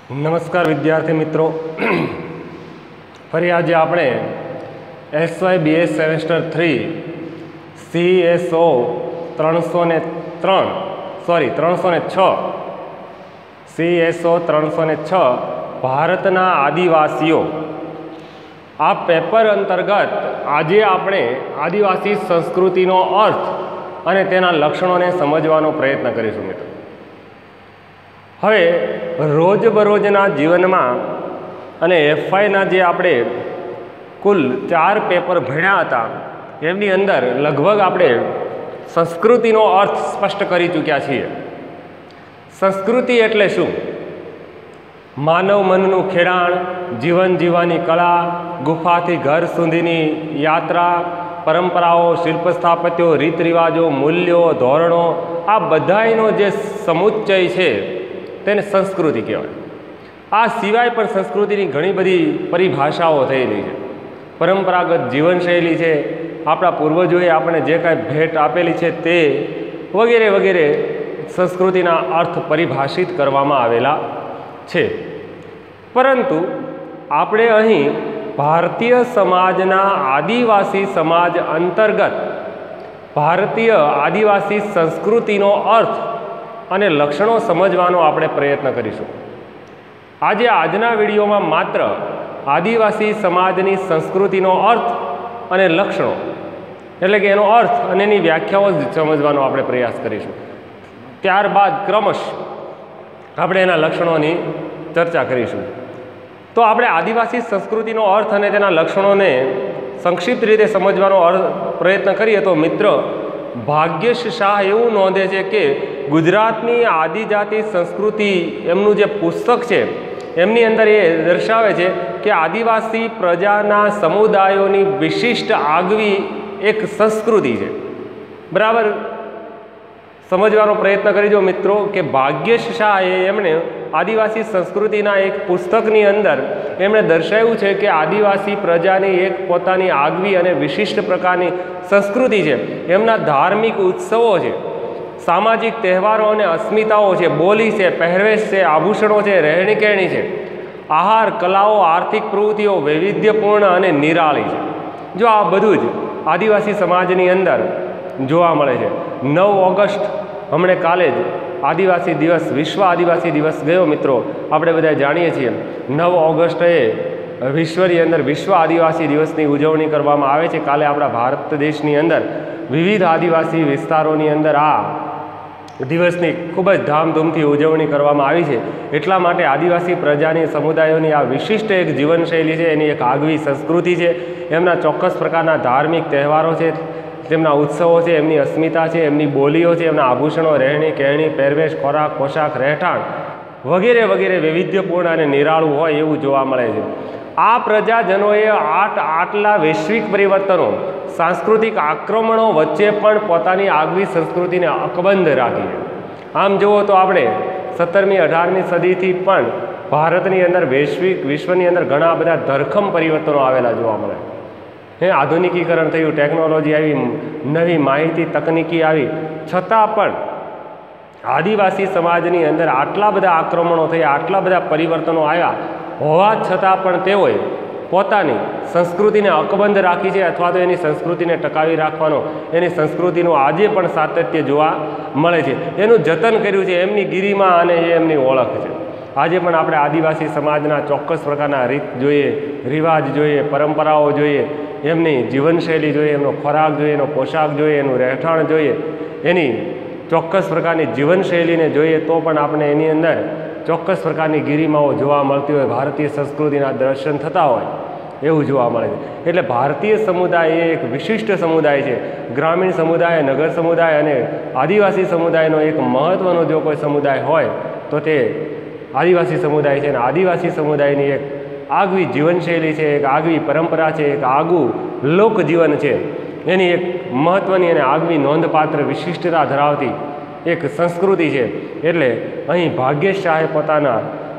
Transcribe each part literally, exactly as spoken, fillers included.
નમસ્કાર વિદ્યાર્થી મિત્રો, ફરી આજે આપણે SY BS semester three CSO ત્રણસો ને ત્રણ સોરી ત્રણસો ને છ સીએસઓ ત્રણસો ને છ ભારતના આદિવાસીઓ આ પેપર અંતર્ગત આજે આપણે આદિવાસી સંસ્કૃતિનો અર્થ અને તેના લક્ષણોને સમજવાનો પ્રયત્ન કરીશું મિત્રો. હવે રોજબરોજના જીવનમાં અને એફઆઈના જે આપણે કુલ ચાર પેપર ભણ્યા હતા એમની અંદર લગભગ આપણે સંસ્કૃતિનો અર્થ સ્પષ્ટ કરી ચૂક્યા છીએ. સંસ્કૃતિ એટલે શું? માનવ મનનું ખેડાણ, જીવન જીવવાની કળા, ગુફાથી ઘર સુધીની યાત્રા, પરંપરાઓ, શિલ્પ સ્થાપત્યો, રીત રિવાજો, મૂલ્યો, ધોરણો, આ બધાયનો જે સમુચ્ચય છે તેને સંસ્કૃતિ કહેવાય. આ સિવાય પણ સંસ્કૃતિની ઘણી બધી પરિભાષાઓ થયેલી છે. પરંપરાગત જીવનશૈલી છે, આપણા પૂર્વજોએ આપણે જે કાંઈ ભેટ આપેલી છે તે વગેરે વગેરે સંસ્કૃતિના અર્થ પરિભાષિત કરવામાં આવેલા છે. પરંતુ આપણે અહીં ભારતીય સમાજના આદિવાસી સમાજ અંતર્ગત ભારતીય આદિવાસી સંસ્કૃતિનો અર્થ અને લક્ષણો સમજવાનો આપણે પ્રયત્ન કરીશું. આજે આજના વિડીયોમાં માત્ર આદિવાસી સમાજની સંસ્કૃતિનો અર્થ અને લક્ષણો એટલે કે એનો અર્થ અને એની વ્યાખ્યાઓ જ સમજવાનો આપણે પ્રયાસ કરીશું. ત્યારબાદ ક્રમશ આપણે એના લક્ષણોની ચર્ચા કરીશું. તો આપણે આદિવાસી સંસ્કૃતિનો અર્થ અને તેના લક્ષણોને સંક્ષિપ્ત રીતે સમજવાનો અર્થ પ્રયત્ન કરીએ તો મિત્ર, ભાગ્યેશ શાહ એવું નોંધે છે કે ગુજરાતની આદિજાતિ સંસ્કૃતિ એમનું જે પુસ્તક છે એમની અંદર એ દર્શાવે છે કે આદિવાસી પ્રજાના સમુદાયોની વિશિષ્ટ આગવી એક સંસ્કૃતિ છે. બરાબર સમજવાનો પ્રયત્ન કરીજો મિત્રો કે ભાગ્યેશ શાહે એમણે આદિવાસી સંસ્કૃતિના એક પુસ્તકની અંદર એમણે દર્શાવ્યું છે કે આદિવાસી પ્રજાની એક પોતાની આગવી અને વિશિષ્ટ પ્રકારની સંસ્કૃતિ છે. એમના ધાર્મિક ઉત્સવો છે, સામાજિક તહેવારો અને અસ્મિતાઓ છે, બોલી છે, પહેરવેશ છે, આભૂષણો છે, રહેણી કહેણી છે, આહાર, કલાઓ, આર્થિક પ્રવૃત્તિઓ વૈવિધ્યપૂર્ણ અને નિરાળી છે. જો આ બધું જ આદિવાસી સમાજની અંદર જોવા મળે છે. નવ ઓગસ્ટ હમણે કાલે જ આદિવાસી દિવસ, વિશ્વ આદિવાસી દિવસ ગયો મિત્રો, આપણે બધા જાણીએ છીએ. નવ ઓગસ્ટે વિશ્વની અંદર વિશ્વ આદિવાસી દિવસની ઉજવણી કરવામાં આવે છે. કાલે આપણા ભારત દેશની અંદર વિવિધ આદિવાસી વિસ્તારોની અંદર આ દિવસની ખૂબ જ ધામધૂમથી ઉજવણી કરવામાં આવી છે. એટલા માટે આદિવાસી પ્રજાની સમુદાયોની આ વિશિષ્ટ એક જીવનશૈલી છે, એની એક આગવી સંસ્કૃતિ છે, એમના ચોક્કસ પ્રકારના ધાર્મિક તહેવારો છે, તેમના ઉત્સવો છે, એમની અસ્મિતા છે, એમની બોલીઓ છે, એમના આભૂષણો, રહેણી કહેણી, પહેરવેશ, ખોરાક, પોશાક, રહેઠાણ વગેરે વગેરે વૈવિધ્યપૂર્ણ અને નિરાળું હોય એવું જોવા મળે છે. આ પ્રજાજનોએ આઠ આટલા વૈશ્વિક પરિવર્તનો, સાંસ્કૃતિક આક્રમણો વચ્ચે પણ પોતાની આગવી સંસ્કૃતિને અકબંધ રાખી છે. આમ જુઓ તો આપણે સત્તરમી અઢારમી સદીથી પણ ભારતની અંદર વૈશ્વિક વિશ્વની અંદર ઘણા બધા ધરખમ પરિવર્તનો આવેલા જોવા મળે. હે આધુનિકીકરણ થયું, ટેકનોલોજી આવી, નવી માહિતી તકનિકી આવી, છતાં પણ આદિવાસી સમાજની અંદર આટલા બધા આક્રમણો થયા, આટલા બધા પરિવર્તનો આવ્યા હોવા છતાં પણ તેઓએ પોતાની સંસ્કૃતિને અકબંધ રાખી છે, અથવા તો એની સંસ્કૃતિને ટકાવી રાખવાનો, એની સંસ્કૃતિનું આજે પણ સાતત્ય જોવા મળે છે. એનું જતન કર્યું છે, એમની ગિરિમા અને એ એમની ઓળખ છે. આજે પણ આપણે આદિવાસી સમાજના ચોક્કસ પ્રકારના રીત જોઈએ, રિવાજ જોઈએ, પરંપરાઓ જોઈએ, એમની જીવનશૈલી જોઈએ, એમનો ખોરાક જોઈએ, એનો પોશાક જોઈએ, એનું રહેઠાણ જોઈએ, એની ચોક્કસ પ્રકારની જીવનશૈલીને જોઈએ તો પણ આપણે એની અંદર ચોક્કસ પ્રકારની ગિરિમાઓ જોવા મળતી હોય, ભારતીય સંસ્કૃતિના દર્શન થતા હોય એવું જોવા મળે છે. એટલે ભારતીય સમુદાય એ એક વિશિષ્ટ સમુદાય છે. ગ્રામીણ સમુદાય, નગર સમુદાય અને આદિવાસી સમુદાયનો એક મહત્ત્વનો જો કોઈ સમુદાય હોય તો તે આદિવાસી સમુદાય છે. અને આદિવાસી સમુદાયની એક આગવી જીવનશૈલી છે, એક આગવી પરંપરા છે, એક આગવું લોકજીવન છે, એની એક મહત્ત્વની અને આગવી નોંધપાત્ર વિશિષ્ટતા ધરાવતી એક સંસ્કૃતિ છે. એટલે અહીં ભાગ્યેશ શાહે પોતાના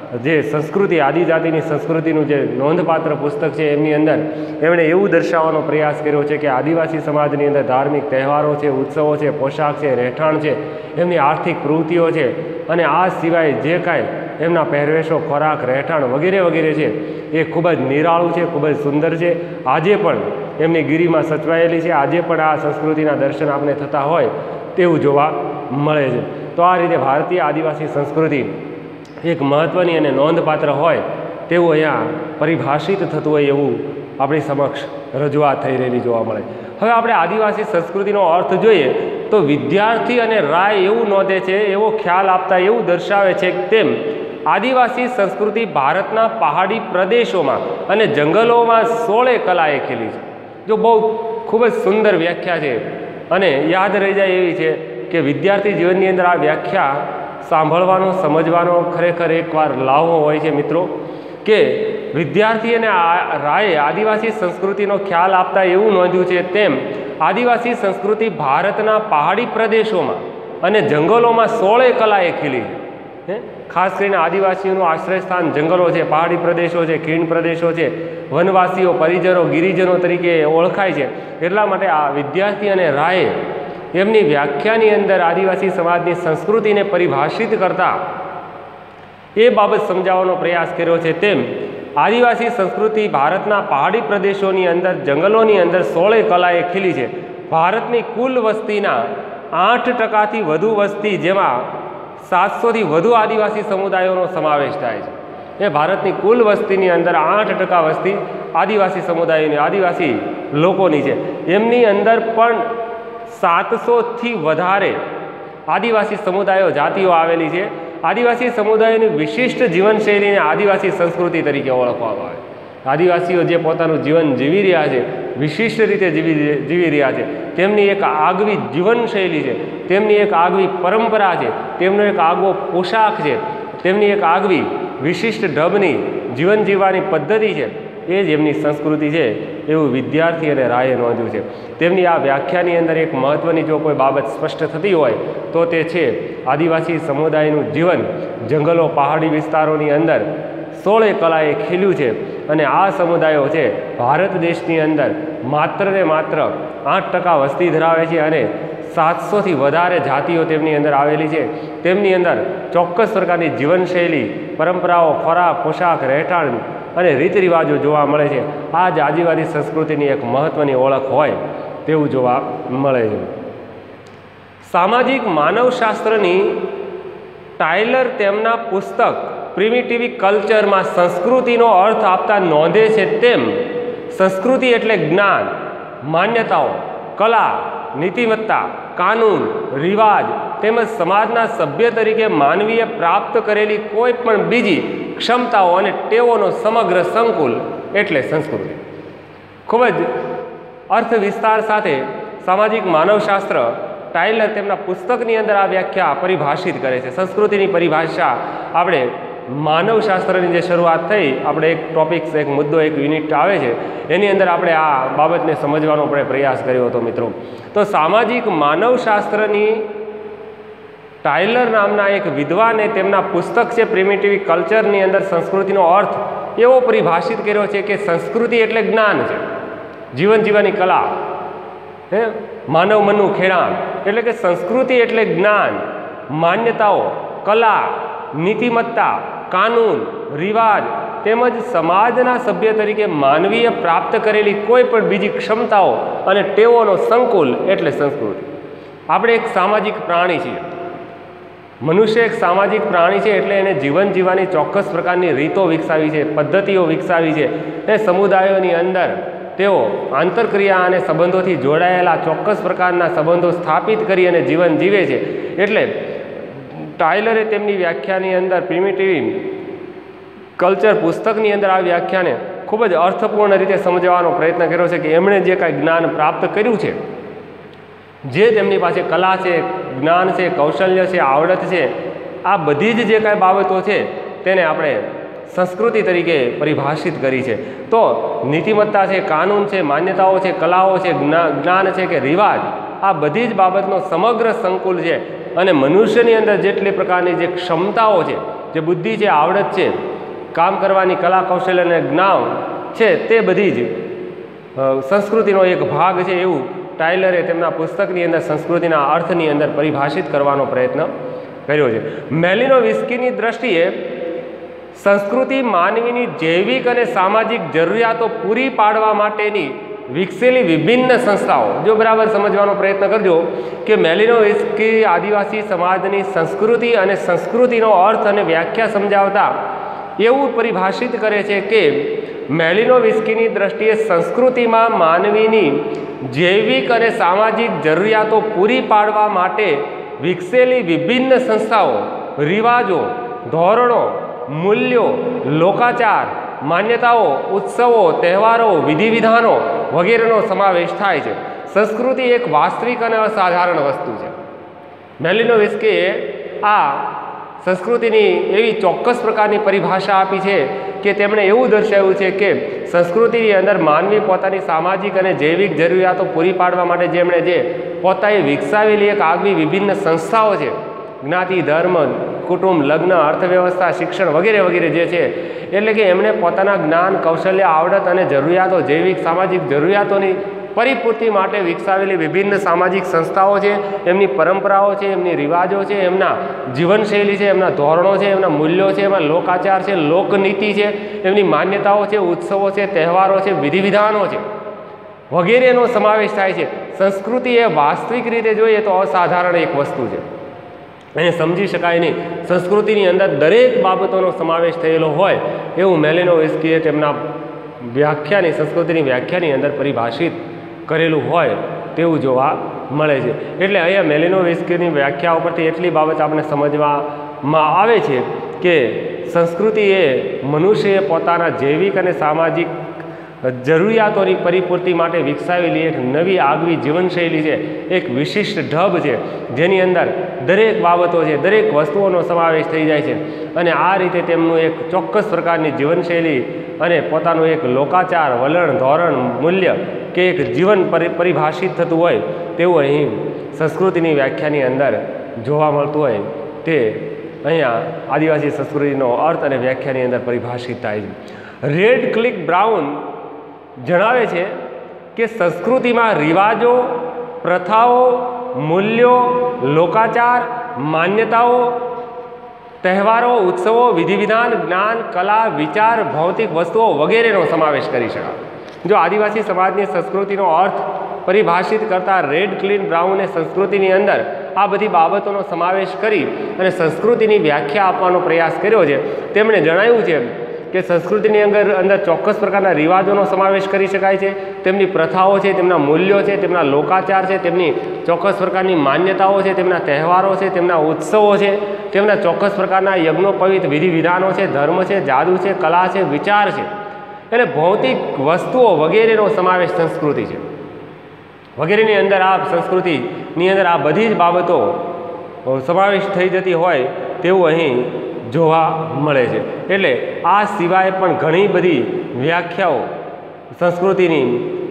જે સંસ્કૃતિ આદિજાતિની સંસ્કૃતિનું જે નોંધપાત્ર પુસ્તક છે એમની અંદર એમણે એવું દર્શાવવાનો પ્રયાસ કર્યો છે કે આદિવાસી સમાજની અંદર ધાર્મિક તહેવારો છે, ઉત્સવો છે, પોશાક છે, રહેઠાણ છે, એમની આર્થિક પ્રવૃત્તિઓ છે અને આ સિવાય જે કાંઈ એમના પહેરવેશો, ખોરાક, રહેઠાણ વગેરે વગેરે છે એ ખૂબ જ નિરાળું છે, ખૂબ જ સુંદર છે. આજે પણ એમની ગિરિમાં સચવાયેલી છે. આજે પણ આ સંસ્કૃતિના દર્શન આપણે થતા હોય તેવું જોવા મળે છે. તો આ રીતે ભારતીય આદિવાસી સંસ્કૃતિ એક મહત્ત્વની અને નોંધપાત્ર હોય તેવું અહીંયા પરિભાષિત થતું હોય એવું આપણી સમક્ષ રજૂઆત થઈ રહેલી જોવા મળે. હવે આપણે આદિવાસી સંસ્કૃતિનો અર્થ જોઈએ તો વિદ્યાર્થી અને રાય એવું નોંધે છે, એવો ખ્યાલ આપતા એવું દર્શાવે છે કે તેમ આદિવાસી સંસ્કૃતિ ભારતના પહાડી પ્રદેશોમાં અને જંગલોમાં સોળે કલાએ ખીલી છે. જો બહુ ખૂબ જ સુંદર વ્યાખ્યા છે અને યાદ રહી જાય એવી છે કે વિદ્યાર્થી જીવનની અંદર આ વ્યાખ્યા સાંભળવાનો, સમજવાનો ખરેખર એકવાર લાવો હોય છે મિત્રો. કે વિદ્યાર્થી અને રાયે આદિવાસી સંસ્કૃતિનો ખ્યાલ આપતા એવું નોંધ્યું છે તેમ આદિવાસી સંસ્કૃતિ ભારતના પહાડી પ્રદેશોમાં અને જંગલોમાં સોળે કલાએ ખીલી છે. ખાસ કરીને આદિવાસીઓનું આશ્રયસ્થાન જંગલો છે, પહાડી પ્રદેશો છે, ખીણ પ્રદેશો છે, વનવાસીઓ, પરિજનો, ગિરિજનો તરીકે ઓળખાય છે. એટલા માટે આ વિદ્યાર્થી અને રાયે એમની વ્યાખ્યાની અંદર આદિવાસી સમાજની સંસ્કૃતિને પરિભાષિત કરતા એ બાબત સમજાવવાનો પ્રયાસ કર્યો છે. તેમ આદિવાસી સંસ્કૃતિ ભારતના પહાડી પ્રદેશોની અંદર, જંગલોની અંદર સોળે કલાએ ખીલી છે. ભારતની કુલ વસ્તીના આઠ ટકાથી વધુ વસ્તી, જેમાં સાતસોથી વધુ આદિવાસી સમુદાયોનો સમાવેશ થાય છે. એ ભારતની કુલ વસ્તીની અંદર આઠ ટકા વસ્તી આદિવાસી સમુદાયોની, આદિવાસી લોકોની છે. એમની અંદર પણ સાતસોથી વધારે આદિવાસી સમુદાયો, જાતિઓ આવેલી છે. આદિવાસી સમુદાયોની વિશિષ્ટ જીવનશૈલીને આદિવાસી સંસ્કૃતિ તરીકે ઓળખવામાં આવે. આદિવાસીઓ જે પોતાનું જીવન જીવી રહ્યા છે, વિશિષ્ટ રીતે જીવી જીવી રહ્યા છે, તેમની એક આગવી જીવનશૈલી છે, તેમની એક આગવી પરંપરા છે, તેમનો એક આગવો પોશાક છે, તેમની એક આગવી વિશિષ્ટ ઢબની જીવન જીવવાની પદ્ધતિ છે. એ જ એમની સંસ્કૃતિ છે એવું વિદ્યાર્થી અને રાયે નોંધ્યું છે. તેમની આ વ્યાખ્યાની અંદર એક મહત્ત્વની જો કોઈ બાબત સ્પષ્ટ થતી હોય તો તે છે આદિવાસી સમુદાયનું જીવન જંગલો, પહાડી વિસ્તારોની અંદર સોળે કલાએ ખીલ્યું છે અને આ સમુદાયો છે ભારત દેશની અંદર માત્ર ને માત્ર આઠ ટકા વસ્તી ધરાવે છે અને સાતસોથી વધારે જાતિઓ તેમની અંદર આવેલી છે. તેમની અંદર ચોક્કસ પ્રકારની જીવનશૈલી, પરંપરાઓ, ખોરાક, પોશાક, રહેઠાણ અને રીત રિવાજો જોવા મળે છે. આ જ આદિવાસી સંસ્કૃતિની એક મહત્ત્વની ઓળખ હોય તેવું જોવા મળે છે. સામાજિક માનવશાસ્ત્રની ટાયલર તેમના પુસ્તક પ્રિમિટિવ કલ્ચરમાં સંસ્કૃતિનો અર્થ આપતા નોંધે છે તેમ સંસ્કૃતિ એટલે જ્ઞાન, માન્યતાઓ, કલા, નીતિમત્તા, કાનૂન, રિવાજ તેમજ સમાજના સભ્ય તરીકે માનવીએ પ્રાપ્ત કરેલી કોઈ પણ બીજી ક્ષમતાઓ અને ટેવોનો સમગ્ર સંકુલ એટલે સંસ્કૃતિ. ખૂબ જ અર્થ વિસ્તાર સાથે સામાજિક માનવશાસ્ત્ર ટાયલર તેમના પુસ્તકની અંદર આ વ્યાખ્યા પરિભાષિત કરે છે. સંસ્કૃતિની પરિભાષા આપણે માનવશાસ્ત્રની જે શરૂઆત થઈ, આપણે એક ટોપિક, એક મુદ્દો, એક યુનિટ આવે છે એની અંદર આપણે આ બાબતને સમજવાનો આપણે પ્રયાસ કર્યો હતો મિત્રો. તો સામાજિક માનવશાસ્ત્રની ટાયલર નામના એક વિદ્વાને તેમના પુસ્તક છે પ્રિમિટિવ કલ્ચરની અંદર સંસ્કૃતિનો અર્થ એવો પરિભાષિત કર્યો છે કે સંસ્કૃતિ એટલે જ્ઞાન છે, જીવન જીવવાની કલા, હે માનવ મનનું ખેડાણ. એટલે કે સંસ્કૃતિ એટલે જ્ઞાન, માન્યતાઓ, કલા, નીતિમત્તા, કાનૂન, રિવાજ તેમજ સમાજના સભ્ય તરીકે માનવીએ પ્રાપ્ત કરેલી કોઈ પણ બીજી ક્ષમતાઓ અને ટેવોનો સંકુલ એટલે સંસ્કૃતિ. આપણે એક સામાજિક પ્રાણી છીએ. મનુષ્ય એક સામાજિક પ્રાણી છે એટલે એને જીવન જીવવાની ચોક્કસ પ્રકારની રીતો વિકસાવી છે, પદ્ધતિઓ વિકસાવી છે. એ સમુદાયોની અંદર તેઓ આંતરક્રિયા અને સંબંધોથી જોડાયેલા ચોક્કસ પ્રકારના સંબંધો સ્થાપિત કરી અને જીવન જીવે છે. એટલે ટાયલરે તેમની વ્યાખ્યાની અંદર પ્રિમિટિવ કલ્ચર પુસ્તકની અંદર આ વ્યાખ્યાને ખૂબ જ અર્થપૂર્ણ રીતે સમજવાનો પ્રયત્ન કર્યો છે કે એમણે જે કાંઈ જ્ઞાન પ્રાપ્ત કર્યું છે, જે તેમની પાસે કલા છે, જ્ઞાન છે, કૌશલ્ય છે, આવડત છે, આ બધી જ જે કાંઈ બાબતો છે તેને આપણે સંસ્કૃતિ તરીકે પરિભાષિત કરી છે. તો નીતિમત્તા છે, કાનૂન છે, માન્યતાઓ છે, કલાઓ છે, જ્ઞાન છે કે રિવાજ, આ બધી જ બાબતનો સમગ્ર સંકુલ છે અને મનુષ્યની અંદર જેટલી પ્રકારની જે ક્ષમતાઓ છે, જે બુદ્ધિ છે, આવડત છે, કામ કરવાની કલા કૌશલ્ય અને જ્ઞાન છે, તે બધી જ સંસ્કૃતિનો એક ભાગ છે એવું ટાયલરે તેમના પુસ્તકની અંદર સંસ્કૃતિના અર્થની અંદર પરિભાષિત કરવાનો પ્રયત્ન કર્યો છે. મેલિનોવિસ્કીની દ્રષ્ટિએ સંસ્કૃતિ માનવીની જૈવિક અને સામાજિક જરૂરિયાતો પૂરી પાડવા માટેની વિકસેલી વિભિન્ન સંસ્થાઓ. જો બરાબર સમજવાનો પ્રયત્ન કરજો કે મેલિનોવિસ્કી આદિવાસી સમાજની સંસ્કૃતિ અને સંસ્કૃતિનો અર્થ અને વ્યાખ્યા સમજાવતા એવું પરિભાષિત કરે છે કે મેલિનોવિસ્કીની દ્રષ્ટિએ સંસ્કૃતિમાં માનવીની જૈવિક અને સામાજિક જરૂરિયાતો પૂરી પાડવા માટે વિકસેલી વિભિન્ન સંસ્થાઓ, રિવાજો, ધોરણો, મૂલ્યો, લોકાચાર, માન્યતાઓ, ઉત્સવો, તહેવારો, વિધિ વિધાનો વગેરેનો સમાવેશ થાય છે. સંસ્કૃતિ એક વાસ્તવિક અને અસાધારણ વસ્તુ છે. મેલિનોવિસ્કીએ આ સંસ્કૃતિની એવી ચોક્કસ પ્રકારની પરિભાષા આપી છે કે તેમણે એવું દર્શાવ્યું છે કે સંસ્કૃતિની અંદર માનવી પોતાની સામાજિક અને જૈવિક જરૂરિયાતો પૂરી પાડવા માટે જેમણે જે પોતાએ વિકસાવેલી એક આગવી વિભિન્ન સંસ્થાઓ છે, જ્ઞાતિ, ધર્મ, કુટુંબ, લગ્ન, અર્થવ્યવસ્થા, શિક્ષણ વગેરે વગેરે જે છે, એટલે કે એમણે પોતાના જ્ઞાન, કૌશલ્ય, આવડત અને જરૂરિયાતો, જૈવિક સામાજિક જરૂરિયાતોની પરિપૂર્તિ માટે વિકસાવેલી વિભિન્ન સામાજિક સંસ્થાઓ છે, એમની પરંપરાઓ છે, એમની રિવાજો છે, એમના જીવનશૈલી છે, એમના ધોરણો છે, એમના મૂલ્યો છે, એમાં લોકાચાર છે, લોકનીતિ છે, એમની માન્યતાઓ છે, ઉત્સવો છે, તહેવારો છે, વિધિ વિધાનો છે વગેરેનો સમાવેશ થાય છે. સંસ્કૃતિ એ વાસ્તવિક રીતે જોઈએ તો અસાધારણ એક વસ્તુ છે, એને સમજી શકાય નહીં. સંસ્કૃતિની અંદર દરેક બાબતોનો સમાવેશ થયેલો હોય એવું મેલિનોવિસ્કીએ તેમના વ્યાખ્યાની સંસ્કૃતિની વ્યાખ્યાની અંદર પરિભાષિત કરેલું હોય તેવું જોવા મળે છે. એટલે અહીંયા મેલિનોવિસ્કીની વ્યાખ્યા ઉપરથી એટલી બાબત આપણે સમજવામાં આવે છે કે સંસ્કૃતિ એ મનુષ્યએ પોતાના જૈવિક અને સામાજિક જરૂરિયાતોની પરિપૂર્તિ માટે વિકસાવેલી એક નવી આગવી જીવનશૈલી છે, એક વિશિષ્ટ ઢબ છે, જેની અંદર દરેક બાબતો છે, દરેક વસ્તુઓનો સમાવેશ થઈ જાય છે. અને આ રીતે તેમનું એક ચોક્કસ પ્રકારની જીવનશૈલી અને પોતાનું એક લોકાચાર, વલણ, ધોરણ, મૂલ્ય કે એક જીવન પરિ પરિભાષિત થતું હોય તેવું અહીં સંસ્કૃતિની વ્યાખ્યાની અંદર જોવા મળતું હોય તે અહીંયા આદિવાસી સંસ્કૃતિનો અર્થ અને વ્યાખ્યાની અંદર પરિભાષિત થાય છે. રેડક્લિફ બ્રાઉન જણાવે છે કે સંસ્કૃતિમાં રિવાજો, પ્રથાઓ, મૂલ્યો, લોકાચાર, માન્યતાઓ, તહેવારો, ઉત્સવો, વિધિ વિધાન, જ્ઞાન, કલા, વિચાર, ભૌતિક વસ્તુઓ વગેરેનો સમાવેશ કરી શકાય. જો આદિવાસી સમાજની સંસ્કૃતિનો અર્થ પરિભાષિત કરતા રેડક્લિફ બ્રાઉને સંસ્કૃતિની અંદર આ બધી બાબતોનો સમાવેશ કરી અને સંસ્કૃતિની વ્યાખ્યા આપવાનો પ્રયાસ કર્યો છે. તેમણે જણાવ્યું છે કે સંસ્કૃતિની અંદર અંદર ચોક્કસ પ્રકારના રિવાજોનો સમાવેશ કરી શકાય છે, તેમની પ્રથાઓ છે, તેમના મૂલ્યો છે, તેમના લોકાચાર છે, તેમની ચોક્કસ પ્રકારની માન્યતાઓ છે, તેમના તહેવારો છે, તેમના ઉત્સવો છે, તેમના ચોક્કસ પ્રકારના યજ્ઞોપવિત વિધિ વિધાનો છે, ધર્મ છે, જાદુ છે, કલા છે, વિચાર છે, એટલે ભૌતિક વસ્તુઓ વગેરેનો સમાવેશ સંસ્કૃતિ છે. વગેરેની અંદર આ સંસ્કૃતિની અંદર આ બધી જ બાબતો સમાવેશ થઈ જતી હોય તેવું અહીં જોવા મળે છે. એટલે આ સિવાય પણ ઘણી બધી વ્યાખ્યાઓ સંસ્કૃતિની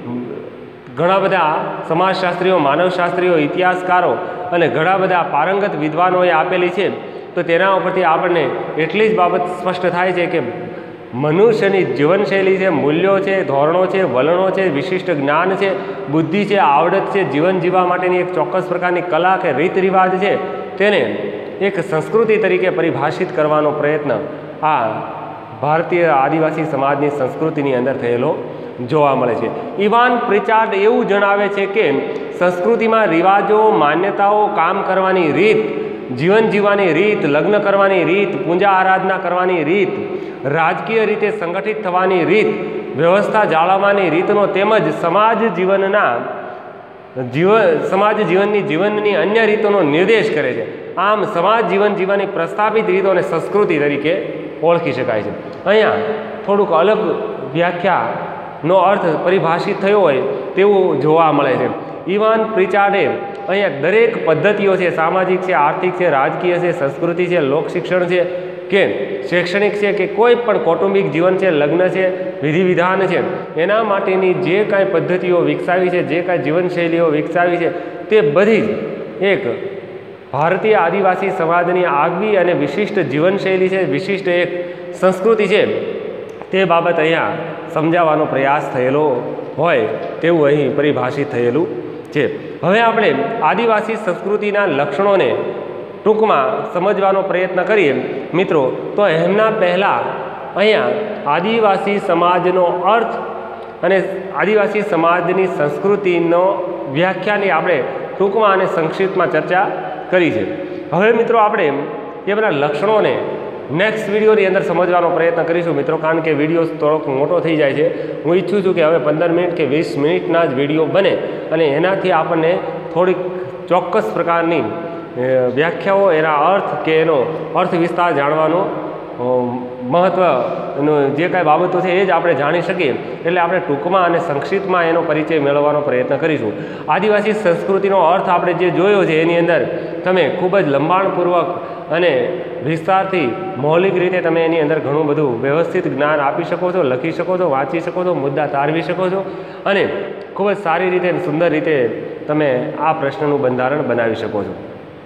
ઘણા બધા સમાજશાસ્ત્રીઓ, માનવશાસ્ત્રીઓ, ઇતિહાસકારો અને ઘણા બધા પારંગત વિદ્વાનોએ આપેલી છે. તો તેના ઉપરથી આપણને એટલી જ બાબત સ્પષ્ટ થાય છે કે મનુષ્યની જીવનશૈલી છે, મૂલ્યો છે, ધોરણો છે, વલણો છે, વિશિષ્ટ જ્ઞાન છે, બુદ્ધિ છે, આવડત છે, જીવન જીવવા માટેની એક ચોક્કસ પ્રકારની કલા કે રીત રિવાજ છે, તેને એક સંસ્કૃતિ તરીકે પરિભાષિત કરવાનો પ્રયત્ન આ ભારતીય આદિવાસી સમાજની સંસ્કૃતિની અંદર થયેલો જોવા મળે છે. ઇવાન પ્રિચાર્ડ એવું જણાવે છે કે સંસ્કૃતિમાં રિવાજો, માન્યતાઓ, કામ કરવાની રીત, જીવન જીવવાની રીત, લગ્ન કરવાની રીત, પૂજા આરાધના કરવાની રીત, રાજકીય રીતે સંગઠિત થવાની રીત, વ્યવસ્થા જાળવવાની રીતનો તેમજ સમાજ જીવનના જીવન સમાજ જીવનની જીવનની અન્ય રીતોનો નિર્દેશ કરે છે. આમ સમાજ જીવન જીવવાની પ્રસ્થાપિત રીતોને સંસ્કૃતિ તરીકે ઓળખી શકાય છે. અહીંયા થોડુંક અલગ વ્યાખ્યાનો અર્થ પરિભાષિત થયો હોય તેવું જોવા મળે છે. ઇવાન પ્રિચાર્ડે અહીંયા દરેક પદ્ધતિઓ છે, સામાજિક છે, આર્થિક છે, રાજકીય છે, સંસ્કૃતિ છે, લોકશિક્ષણ છે કે શૈક્ષણિક છે કે કોઈ પણ કૌટુંબિક જીવન છે, લગ્ન છે, વિધિ વિધાન છે, એના માટેની જે કાંઈ પદ્ધતિઓ વિકસાવી છે, જે કાંઈ જીવનશૈલીઓ વિકસાવી છે તે બધી જ એક ભારતીય આદિવાસી સમાજની આગવી અને વિશિષ્ટ જીવનશૈલી છે, વિશિષ્ટ એક સંસ્કૃતિ છે, તે બાબત અહીંયા સમજાવવાનો પ્રયાસ થયેલો હોય તેવું અહીં પરિભાષિત થયેલું છે. હવે આપણે આદિવાસી સંસ્કૃતિના લક્ષણોને ટૂંકમાં સમજવાનો પ્રયત્ન કરીએ મિત્રો, તો એમના પહેલાં અહીંયા આદિવાસી સમાજનો અર્થ અને આદિવાસી સમાજની સંસ્કૃતિનો વ્યાખ્યાની આપણે ટૂંકમાં અને સંક્ષિપ્તમાં ચર્ચા કરી છે. હવે મિત્રો આપણે એ બધા લક્ષણોને નેક્સ્ટ વિડીયોની અંદર સમજવાનો પ્રયત્ન કરીશું મિત્રો, કારણ કે વિડીયો થોડોક મોટો થઈ જાય છે. હું ઈચ્છું છું કે હવે પંદર મિનિટ કે વીસ મિનિટના જ વિડીયો બને અને એનાથી આપણને થોડીક ચોક્કસ પ્રકારની વ્યાખ્યાઓ, એના અર્થ કે એનો અર્થ વિસ્તાર જાણવાનો મહત્ત્વનો જે કાંઈ બાબતો છે એ જ આપણે જાણી શકીએ. એટલે આપણે ટૂંકમાં અને સંક્ષિપ્તમાં એનો પરિચય મેળવવાનો પ્રયત્ન કરીશું. આદિવાસી સંસ્કૃતિનો અર્થ આપણે જે જોયો છે એની અંદર તમે ખૂબ જ લંબાણપૂર્વક અને વિસ્તારથી મૌલિક રીતે તમે એની અંદર ઘણું બધું વ્યવસ્થિત જ્ઞાન આપી શકો છો, લખી શકો છો, વાંચી શકો છો, મુદ્દા તારવી શકો છો અને ખૂબ જ સારી રીતે અને સુંદર રીતે તમે આ પ્રશ્નનું બંધારણ બનાવી શકો છો.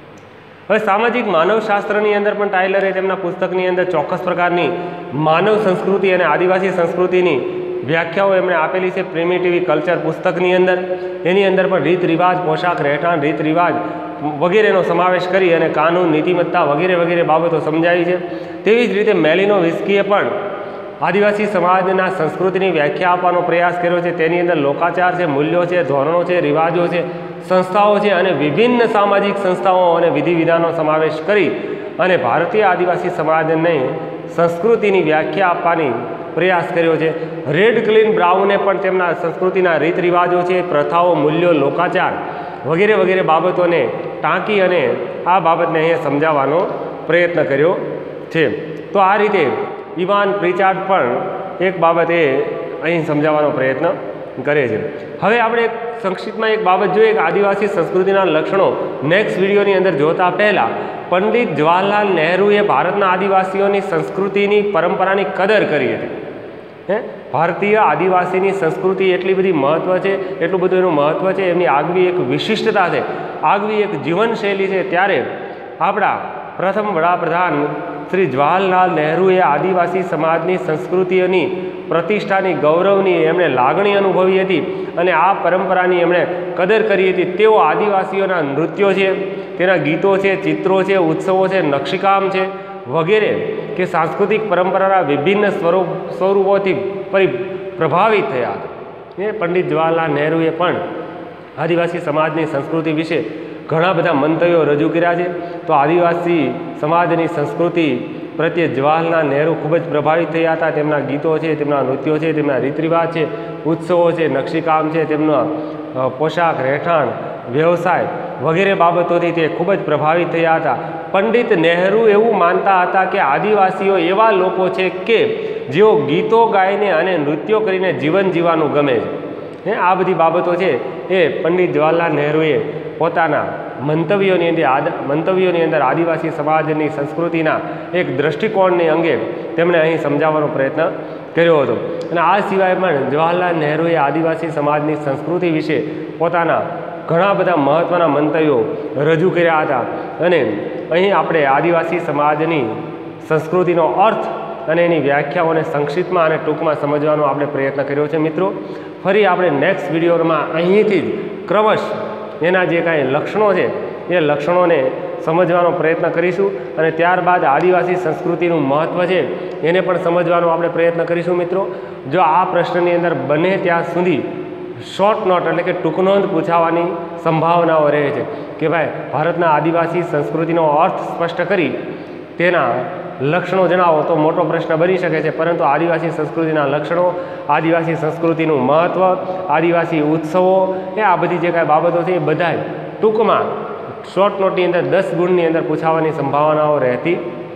હવે સામાજિક માનવશાસ્ત્રની અંદર પણ ટાઈલરે તેમના પુસ્તકની અંદર ચોક્કસ પ્રકારની માનવ સંસ્કૃતિ અને આદિવાસી સંસ્કૃતિની વ્યાખ્યાઓ એમણે આપેલી છે. પ્રિમિટિવ કલ્ચર પુસ્તકની અંદર એની અંદર પણ રીત રિવાજ, પોશાક, રહેઠાણ, રીત રિવાજ વગેરેનો સમાવેશ કરી અને કાનૂન, નીતિમત્તા વગેરે વગેરે બાબતો સમજાવી છે. તેવી જ રીતે મેલિનો વિસ્કીએ પણ આદિવાસી સમાજના સંસ્કૃતિની વ્યાખ્યા આપવાનો પ્રયાસ કર્યો છે. તેની અંદર લોકાચાર છે, મૂલ્યો છે, ધોરણો છે, રિવાજો છે, સંસ્થાઓ છે અને વિભિન્ન સામાજિક સંસ્થાઓ અને વિધિ વિધાનનો સમાવેશ કરી અને ભારતીય આદિવાસી સમાજને સંસ્કૃતિની વ્યાખ્યા આપવાની પ્રયાસ કર્યો છે. રેડ ક્લીન બ્રાઉને પણ તેમના સંસ્કૃતિના રીત રિવાજો છે, પ્રથાઓ, મૂલ્યો, લોકાચાર વગેરે વગેરે બાબતોને ટાંકી અને આ બાબતને અહીંયા સમજાવવાનો પ્રયત્ન કર્યો છે. તો આ રીતે ઇવાન પ્રિચાર્ડ પણ એક બાબત એ અહીં સમજાવવાનો પ્રયત્ન કરે છે. હવે આપણે સંક્ષિપ્તમાં એક બાબત જોઈએ કે આદિવાસી સંસ્કૃતિના લક્ષણો નેક્સ્ટ વિડીયોની અંદર જોતા પહેલાં પંડિત જવાહરલાલ નહેરુએ ભારતના આદિવાસીઓની સંસ્કૃતિની પરંપરાની કદર કરી હતી. હે ભારતીય આદિવાસીની સંસ્કૃતિ એટલી બધી મહત્ત્વ છે, એટલું બધું એનું મહત્ત્વ છે, એમની આગવી એક વિશિષ્ટતા છે, આગવી એક જીવનશૈલી છે. ત્યારે આપણા પ્રથમ વડાપ્રધાન શ્રી જવાહરલાલ નહેરુએ આદિવાસી સમાજની સંસ્કૃતિઓની પ્રતિષ્ઠાની, ગૌરવની એમણે લાગણી અનુભવી હતી અને આ પરંપરાની એમણે કદર કરી હતી. તેઓ આદિવાસીઓના નૃત્યો છે, તેના ગીતો છે, ચિત્રો છે, ઉત્સવો છે, નકશીકામ છે વગેરે કે સાંસ્કૃતિક પરંપરાના વિભિન્ન સ્વરૂપ સ્વરૂપોથી પરિ પ્રભાવિત થયા હતા. એ પંડિત જવાહરલાલ નહેરુએ પણ આદિવાસી સમાજની સંસ્કૃતિ વિશે ઘણા બધા મંતવ્યો રજૂ કર્યા છે. તો આદિવાસી સમાજની સંસ્કૃતિ પ્રત્યે જવાહરલાલ નહેરુ ખૂબ જ પ્રભાવિત થયા હતા. તેમના ગીતો છે, તેમના નૃત્યો છે, તેમના રીત રિવાજ છે, ઉત્સવો છે, નકશીકામ છે, તેમના પોશાક, રહેઠાણ, વ્યવસાય વગેરે બાબતોથી તે ખૂબ જ પ્રભાવિત થયા હતા. પંડિત નહેરુ એવું માનતા હતા કે આદિવાસીઓ એવા લોકો છે કે જેઓ ગીતો ગાઈને અને નૃત્યો કરીને જીવન જીવવાનું ગમે છે. આ બધી બાબતો છે એ પંડિત જવાહરલાલ નહેરુએ પોતાના મંતવ્યોની અંદર મંતવ્યોની અંદર આદિવાસી સમાજની સંસ્કૃતિના એક દૃષ્ટિકોણની અંગે તેમણે અહીં સમજાવવાનો પ્રયત્ન કર્યો હતો. અને આ સિવાય પણ જવાહરલાલ નહેરુએ આદિવાસી સમાજની સંસ્કૃતિ વિશે પોતાના ઘણા બધા મહત્ત્વના મંતવ્યો રજૂ કર્યા હતા. અને અહીં આપણે આદિવાસી સમાજની સંસ્કૃતિનો અર્થ અને એની વ્યાખ્યાઓને સંક્ષિપ્તમાં અને ટૂંકમાં સમજવાનો આપણે પ્રયત્ન કર્યો છે. મિત્રો ફરી આપણે નેક્સ્ટ વિડીયોમાં અહીંથી જ ક્રમશ એના જે કાંઈ લક્ષણો છે એ લક્ષણોને સમજવાનો પ્રયત્ન કરીશું અને ત્યારબાદ આદિવાસી સંસ્કૃતિનું મહત્ત્વ છે એને પણ સમજવાનો આપણે પ્રયત્ન કરીશું. મિત્રો જો આ પ્રશ્નની અંદર બને ત્યાં સુધી શોર્ટ નોટ એટલે કે ટૂંકનોંધ પૂછાવાની સંભાવનાઓ રહે છે કે ભાઈ ભારતના આદિવાસી સંસ્કૃતિનો અર્થ સ્પષ્ટ કરી તેના લક્ષણો જણાવો તો મોટો પ્રશ્ન બની શકે છે. પરંતુ આદિવાસી સંસ્કૃતિના લક્ષણો, આદિવાસી સંસ્કૃતિનું મહત્ત્વ, આદિવાસી ઉત્સવો એ આ બધી જે કાંઈ બાબતો છે એ બધા ટૂંકમાં શોર્ટ નોટની અંદર દસ ગુણની અંદર પૂછાવાની સંભાવનાઓ રહેતી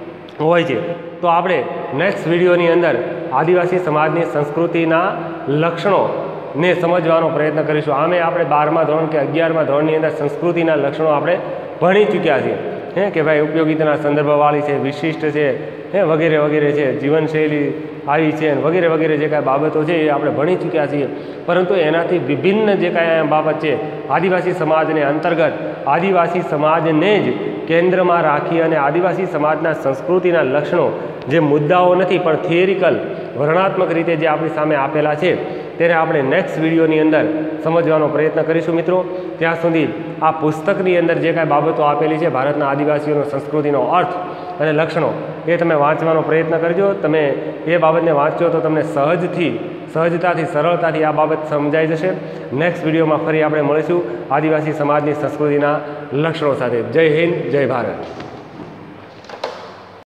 હોય છે. તો આપણે નેક્સ્ટ વિડીયોની અંદર આદિવાસી સમાજની સંસ્કૃતિના લક્ષણો ને સમજવાનો પ્રયત્ન કરીશું. આમે આપણે બારમા ધોરણ કે અગિયારમા ધોરણની અંદર સંસ્કૃતિના લક્ષણો આપણે ભણી ચૂક્યા છીએ હે કે ભાઈ ઉપયોગિતાના સંદર્ભવાળી છે, વિશિષ્ટ છે હે વગેરે વગેરે છે, જીવનશૈલી આવી છે વગેરે વગેરે જે કાંઈ બાબતો છે એ આપણે ભણી ચૂક્યા છીએ. પરંતુ એનાથી વિભિન્ન જે કાંઈ બાબત છે આદિવાસી સમાજને અંતર્ગત આદિવાસી સમાજને જ કેન્દ્રમાં રાખી અને આદિવાસી સમાજના સંસ્કૃતિના લક્ષણો જે મુદ્દાઓ નથી પણ થિયરિકલ વર્ણનાત્મક રીતે જે આપણી સામે આપેલા છે તેને આપણે નેક્સ્ટ વિડીયોની અંદર સમજવાનો પ્રયત્ન કરીશું મિત્રો. ત્યાં સુધી આ પુસ્તકની અંદર જે કાંઈ બાબતો આપેલી છે ભારતના આદિવાસીઓનો સંસ્કૃતિનો અર્થ અને લક્ષણો એ તમે વાંચવાનો પ્રયત્ન કરજો. તમે એ બાબતને વાંચો તો તમને સહજથી સહજતાથી સરળતાથી આ બાબત સમજાઈ જશે. નેક્સ્ટ વિડીયોમાં ફરી આપણે મળીશું આદિવાસી સમાજની સંસ્કૃતિના લક્ષણો સાથે. જય હિન્દ, જય ભારત.